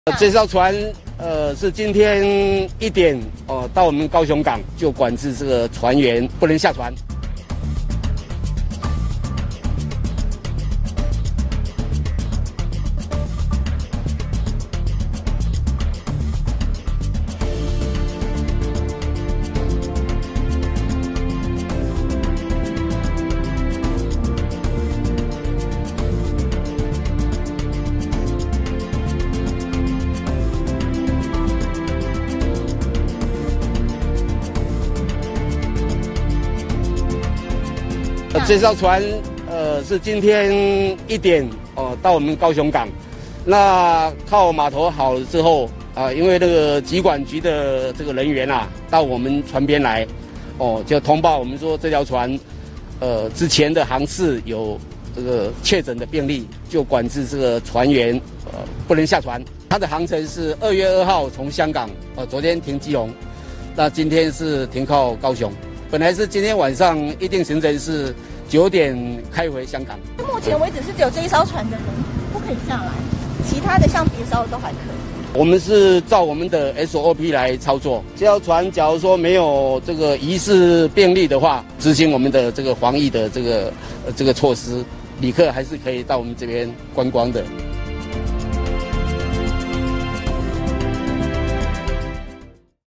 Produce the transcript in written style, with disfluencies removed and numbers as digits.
这艘船是今天1点到我们高雄港就管制这个船员不能下船。这艘船是今天1点到我们高雄港，那靠码头好了之后因为那个疾管局的这个人员到我们船边来，就通报我们说这条船之前的航次有这个确诊的病例，就管制这个船员不能下船。它的航程是2月2号从香港昨天停基隆，那今天是停靠高雄。本来是今天晚上预定行程是9点开回香港。 目前为止是只有这一艘船的人不可以下来，其他的像别艘都还可以。 我们是照我们的 SOP 来操作。这条船假如说没有这个疑似病例的话，执行我们的这个防疫的这个措施，旅客还是可以到我们这边观光的。